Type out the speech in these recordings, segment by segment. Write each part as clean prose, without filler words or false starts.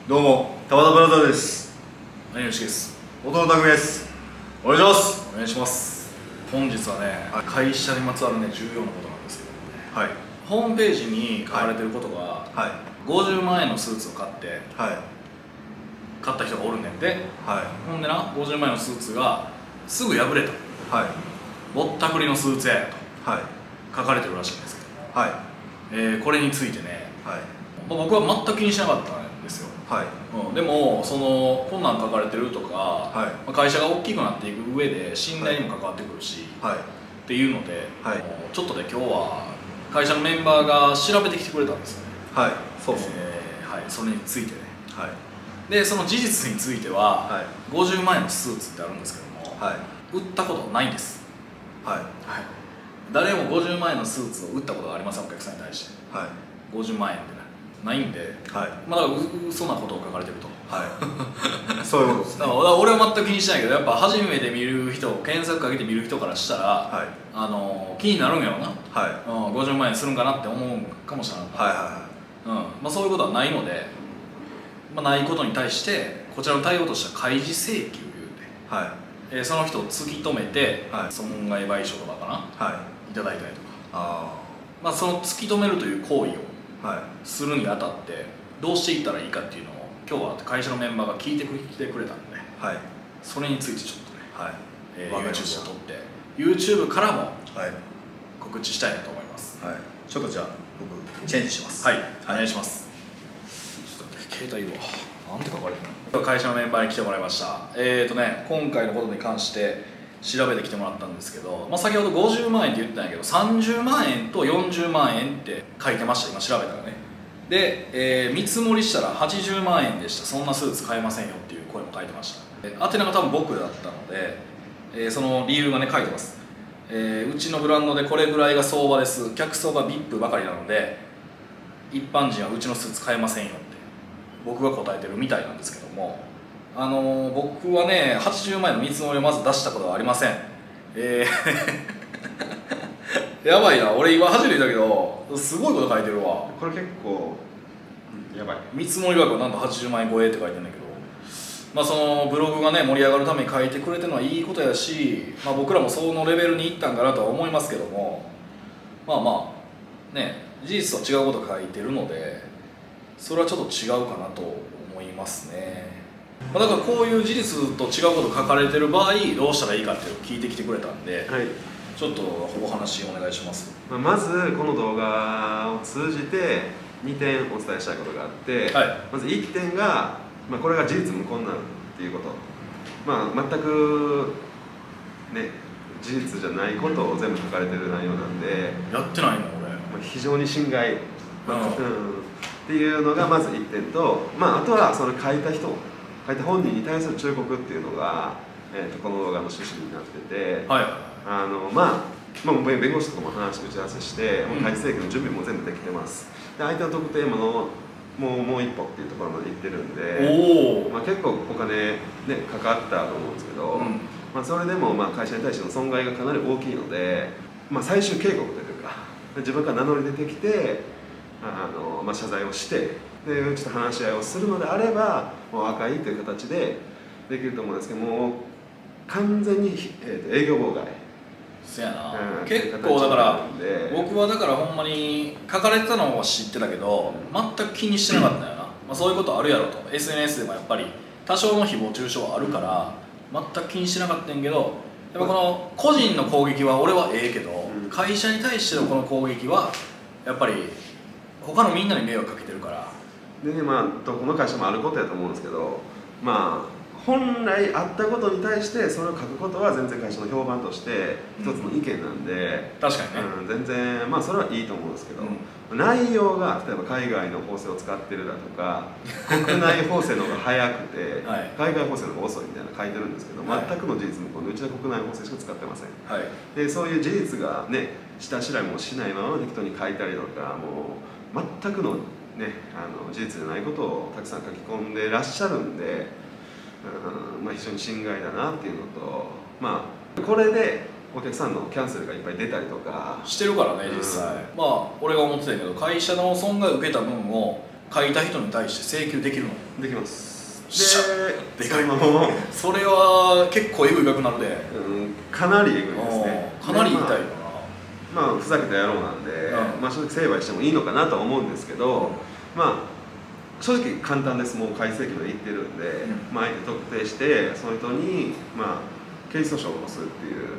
どうも、田畑ブラザーです。 何よしです。 弟の匠です。お願いします。 お願いします。本日はね、会社にまつわるね、重要なことなんですけどもね。 はい。 ホームページに書かれてることが、50万円のスーツを買って、買った人がおるねんで、ほんでな、50万円のスーツがすぐ破れた。ぼったくりのスーツやと、書かれてるらしいんですけど、これについてね、僕は全く気にしなかったんですよ。でもこんなん書かれてるとか、会社が大きくなっていく上で信頼にも関わってくるし、っていうので、ちょっとね今日は会社のメンバーが調べてきてくれたんですよね。 そうですね。 それについてね。でその事実については、50万円のスーツってあるんですけども、売ったことないんです。誰も50万円のスーツを売ったことがありません、お客さんに対して。50万円ってないんで、まあだから嘘なことを書かれてると。 そういうことですね。 俺は全く気にしないけど、やっぱ初めて見る人、検索かけて見る人からしたら、気になるんやろな。50万円するんかなって思うかもしれない。そういうことはないので、ないことに対してこちらの対応としては開示請求いうて、その人を突き止めて損害賠償とかかな、いただいたりとか、その突き止めるという行為をするにあたってどうしていったらいいかっていうのを今日は会社のメンバーが聞いてきてくれたので、それについてちょっとね、YouTube を撮って YouTube からも告知したいなと思います。 ちょっとじゃあ僕チェンジします。 お願いします。ちょっと携帯いるわ。なんて書かれてるの？会社のメンバーに来てもらいました。今回のことに関して調べてきてもらったんですけど、先ほど50万円って言ってたんやけど、30万円と40万円って書いてました、今調べたらね。で、見積もりしたら80万円でした、そんなスーツ買えませんよっていう声も書いてました。宛名が多分僕だったので、その理由がね書いてます。うちのブランドでこれぐらいが相場です、客層が VIP ばかりなので一般人はうちのスーツ買えませんよって僕が答えてるみたいなんですけども、僕はね80万円の見積もりをまず出したことはありません。やばいな、俺今初めてだけどすごいこと書いてるわ。 これ結構やばい。 見積もり額はなんと80万円超えって書いてるんだけど、そのブログがね盛り上がるために書いてくれてるのはいいことやし、僕らもそのレベルにいったんかなとは思いますけども、ね事実と違うこと書いてるのでそれはちょっと違うかなと思いますね。だからこういう事実と違うこと書かれてる場合どうしたらいいかっていうのを聞いてきてくれたんで、ちょっとお話お願いします。 まずこの動画を通じて2点お伝えしたいことがあって、まず1点が、これが事実無根なのっていうこと、全くね事実じゃないことを全部書かれてる内容なんで、 やってないの俺、 非常に心外、っていうのがまず1点と、あとはその書いた本人に対する忠告っていうのが、この動画の趣旨になってて、弁護士とかも打ち合わせして、開示請求の準備も全部できてます。で相手の特定ももう一歩っていうところまで行ってるんで、結構お金ねかかったと思うんですけど、それでも会社に対しての損害がかなり大きいので、最終警告というか自分から名乗り出てきて謝罪をして、でちょっと話し合いをするのであればもう和解という形でできると思うんですけども、完全に、営業妨害。 そやな、結構だから僕はだからほんまに書かれてたのは知ってたけど全く気にしてなかったんやな。そういうことあるやろと、 SNS でもやっぱり多少の誹謗中傷はあるから全く気にしてなかったんやけど、やっぱこの個人の攻撃は俺はええけど、会社に対してのこの攻撃はやっぱり他のみんなに迷惑かけてるから。 でね、どこの会社もあることやと思うんですけど、本来あったことに対してそれを書くことは全然会社の評判として一つの意見なんで、 確かにね、 全然それはいいと思うんですけど、内容が例えば海外の法制を使ってるだとか国内法制の方が早くて、海外法制の方が遅いみたいなの書いてるんですけど、全くの事実無根でうちは国内法制しか使ってません。でそういう事実がね下調べもしないまま適当に書いたりとか、もう全くのね事実じゃないことをたくさん書き込んでらっしゃるんで、非常に心外だなっていうのと、これでお客さんのキャンセルがいっぱい出たりとかしてるからね実際。俺が思ってたけど会社の損害を受けた分を書いた人に対して請求できるの？ できます。 でかいな。それは結構エグい額なので、 かなりエグいですね。 かなり痛いよな。 まあふざけた野郎なんで、まあ正直成敗してもいいのかなとは思うんですけど、まあ正直簡単です。もう改正期までいってるんで、まあ相手特定してその人にまあ刑事訴訟を起こすっていう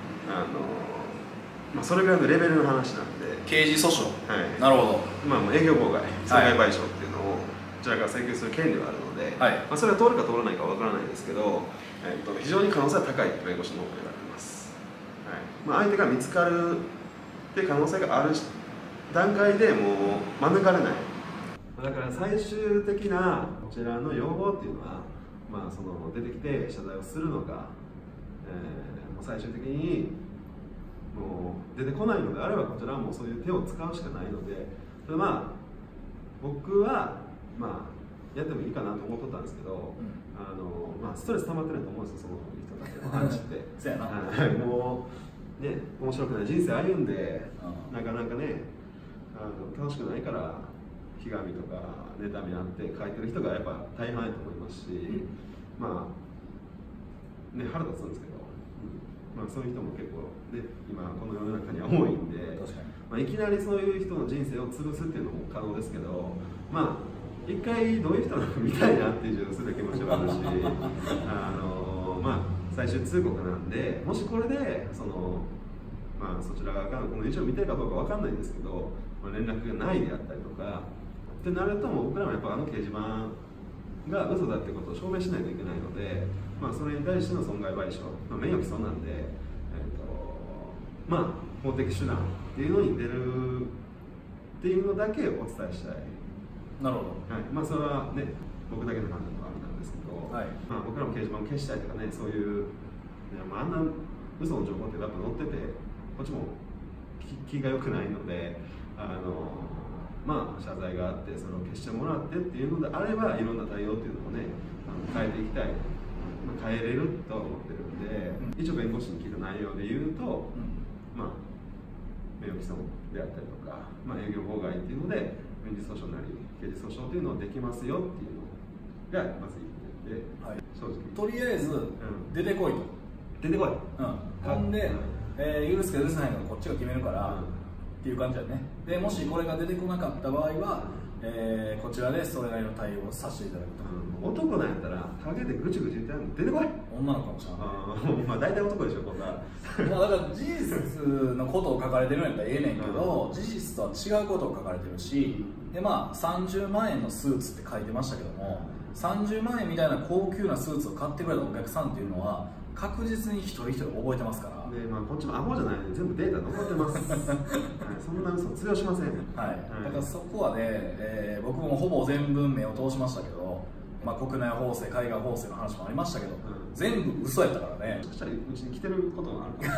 まあそれぐらいのレベルの話なんで。 刑事訴訟。 はい。 なるほど。 まあもう営業妨害、損害賠償っていうのをこちらから請求する権利はあるので、まあそれが通るか通らないかわからないですけど、非常に可能性は高いと弁護士の方が言われてます。はい。まあ相手が見つかるって可能性がある段階でもう免れない。だから最終的なこちらの要望っていうのは、まあその出てきて謝罪をするのか、もう最終的にもう出てこないのであればこちらはもうそういう手を使うしかないので、まあ僕はまあやってもいいかなと思っとったんですけど、まあストレス溜まってないと思うんですよ、その人たちの話って。 そうやな。 もうね、面白くない人生歩んで、なかなかね楽しくないからひがみとか妬みあって書いてる人がやっぱ大半やと思いますし、まあね腹立つんですけど、まあそういう人も結構ね今この世の中には多いんで、まあいきなりそういう人の人生を潰すっていうのも可能ですけど、まあ一回どういう人なのか見たいなっていう純粋な気持ちはあるし、まあ最終通告なんで、もしこれでまあそちら側からこの一応見てるかどうかわかんないんですけど、まあ、連絡がないであったりとかってなると、もう僕らもやっぱ掲示板が嘘だってことを証明しないといけないので、まあそれに対しての損害賠償、まあ、名誉毀損なんで、まあ法的手段っていうのに出るっていうのだけお伝えしたい。 なるほど。 はい。まあそれはね僕だけの判断はあれなんですけど、まあ僕らも掲示板を消したいとかね、そういうあんな嘘の情報ってやっぱ載ってて、こっちも気が良くないので、まあ謝罪があってそれを消してもらってっていうのであれば、いろんな対応っていうのもね変えていきたい、変えれるとは思ってるんで、一応弁護士に聞いた内容で言うと、まあ名誉毀損であったりとか、まあ、営業妨害っていうので民事訴訟なり刑事訴訟っていうのをできますよっていうのがまず言ってて、正直とりあえず出てこいと、 出てこい、 ほんで、許すか許さないかこっちが決めるから、っていう感じだね。でもしこれが出てこなかった場合は、こちらでそれなりの対応をさせていただくと。 男なんやったら陰でぐちぐち言ってやるの出てこい。 女の子かもしれない。 まあ大体男でしょこんな。 まあだから事実のことを書かれてるんやったらええねんけど、事実とは違うことを書かれてるし、でまあ30万円のスーツって書いてましたけども、30万円みたいな高級なスーツを買ってくれたお客さんっていうのは確実に一人一人覚えてますから。 でまあこっちもアホじゃないので全部データ残ってます。はい、そんな嘘通用しません。 はい。だからそこはね、僕もほぼ全文目を通しましたけど、まあ国内法制、海外法制の話もありましたけど、全部嘘やったからね。 そしたらうちに来てることもあるから。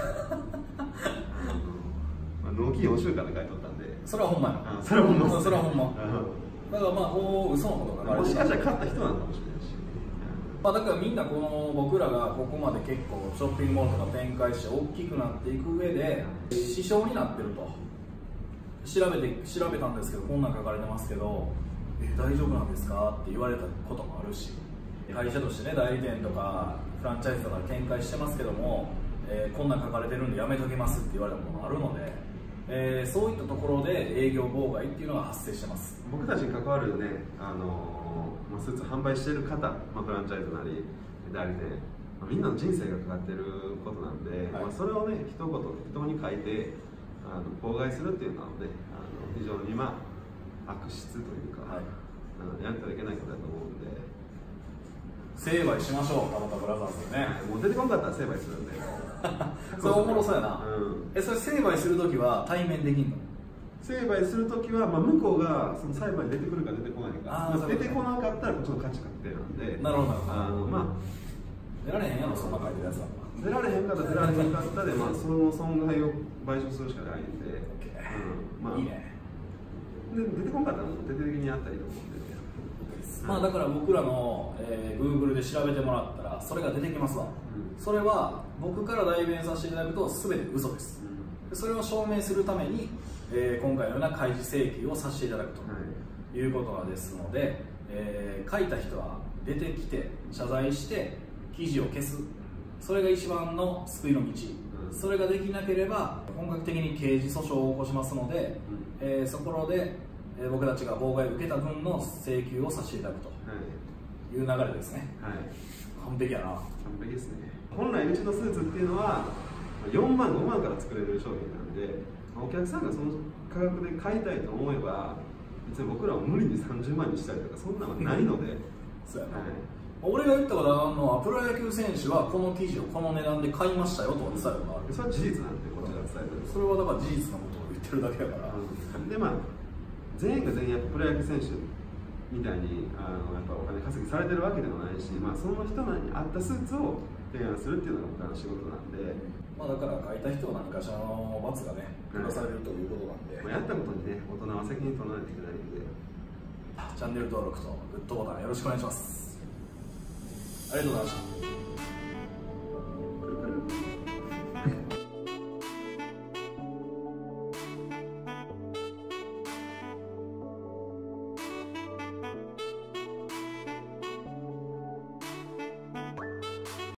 まあ納期4週間で書いとったんで。 それはほんまや。 それはほんま。 それはほんま。だからまあ嘘のことが書かれてた。 もしかしたら勝った人なのかもしれないし。 まあだからみんなこの僕らがここまで結構ショッピングモールとか展開して大きくなっていく上で支障になってると調べたんですけど、こんなん書かれてますけど大丈夫なんですかって言われたこともあるし、会社としてね代理店とかフランチャイズとか展開してますけども、こんなん書かれてるんでやめときますって言われたこともあるので、そういったところで営業妨害っていうのが発生してます。 僕たちに関わるねスーツ販売している方、フランチャイズなり代理店、みんなの人生がかかってることなんで、それをね一言適当に書いて妨害するっていうのはね非常に悪質というか、やってはいけないことだと思うんで、 成敗しましょう、田畑ブラザーズでね。 もう出てこなかったら成敗するんで。 それおもろそうやな。それ成敗するときは対面できんの？ 成敗するときは、向こうがその裁判に出てくるか出てこないか、出てこなかったらこっちの価値確定なんで。 なるほど。出られへんやろ、そんな書いてるやつは。 出られへんかったら出られへんかったで、その損害を賠償するしかないんで。 いいね。 で出てこなかったら徹底的にやったりと思うんで。 だから僕らの、Google で調べてもらったらそれが出てきますわ。それは僕から代弁させていただくと全て嘘です。それを証明するために、今回のような開示請求をさせていただくと、 いうことですので、書いた人は出てきて謝罪して記事を消す、それが一番の救いの道、それができなければ本格的に刑事訴訟を起こしますので、そこで僕たちが妨害を受けた分の請求をさせていただくという流れですね。はい、完璧やな。 完璧ですね。本来うちのスーツっていうのは4万5万から作れる商品なんで、お客さんがその価格で買いたいと思えば別に僕らは無理に30万にしたりとかそんなのはないのでそうやな、はい、俺が言ったことがあるのはプロ野球選手はこの記事をこの値段で買いましたよと伝えるのがある。 それは事実なんでこちら伝えてる。 それはだから事実のことを言ってるだけだから、 でまあ全員が全員やっぱプロ野球選手みたいにやっぱお金稼ぎされてるわけでもないし、まあ、その人に合ったスーツを提案するっていうのが僕らの仕事なんで、 まあ、だから書いた人は何かしらの罰がね下されるということなんで、 まあ、やったことにね大人は責任取らないといけないんで、 チャンネル登録とグッドボタンよろしくお願いします。ありがとうございました。